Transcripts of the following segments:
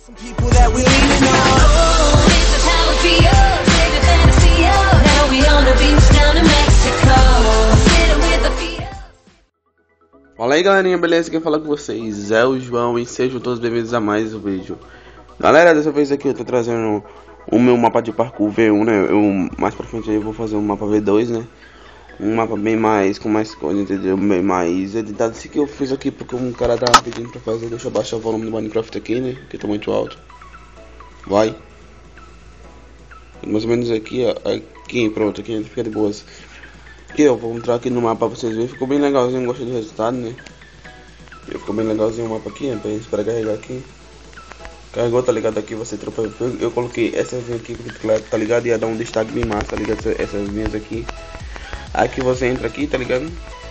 Fala aí galerinha, beleza? Quem fala com vocês é o João e sejam todos bem-vindos a mais um vídeo. Galera, dessa vez aqui eu tô trazendo o meu mapa de parkour V1, né? Mais pra frente aí eu vou fazer um mapa V2, né? Um mapa bem mais, com mais coisa, entendeu? Bem mais editado. Esse que eu fiz aqui porque um cara tava pedindo pra fazer. Deixa eu baixar o volume do Minecraft aqui, né? Que tá muito alto. Vai. Mais ou menos aqui, ó. Aqui, pronto, aqui fica de boas. Aqui eu vou entrar aqui no mapa pra vocês verem. Ficou bem legalzinho, gostei do resultado, né? Ficou bem legalzinho o mapa aqui, né? Pra gente esperar carregar aqui. Carregou, tá ligado? Aqui você tropa. Eu coloquei essas vinhas aqui, tá ligado? Ia dar um destaque bem massa, tá ligado? Essas vinhas aqui. Aqui você entra aqui, tá ligado?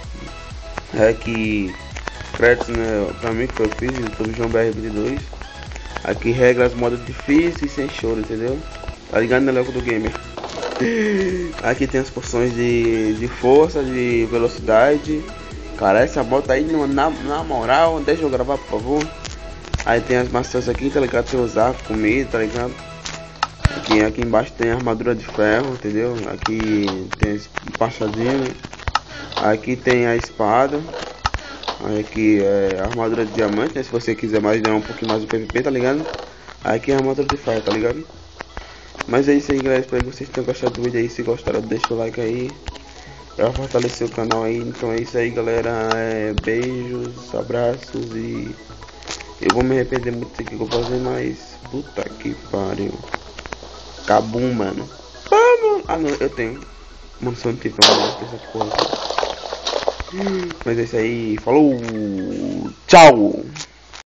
Aqui créditos, né? Pra mim que eu fiz, YouTube João BR22. Aqui regras, modo difícil e sem choro, entendeu? Tá ligado, né, Leco do Gamer? Aqui tem as porções de força, de velocidade. Cara, essa moto aí, na moral, deixa eu gravar, por favor. Aí tem as maçãs aqui, tá ligado? Pra você usar, comida, tá ligado? Aqui embaixo tem a armadura de ferro, entendeu? Aqui tem passadinho. Aqui tem a espada. Aqui é a armadura de diamante, né? Se você quiser mais, dar um pouquinho mais do PVP, tá ligado? Aqui é a armadura de ferro, tá ligado? Mas é isso aí, galera. Espero que vocês tenham gostado do vídeo aí. Se gostaram, deixa o like aí pra fortalecer o canal aí. Então é isso aí, galera. Beijos, abraços e eu vou me arrepender muito do que eu vou fazer, mas puta que pariu. Cabum, mano. Vamos! Ah, não, eu tenho. Mano, só não tive pra essa porra. Mas é isso aí. Falou! Tchau!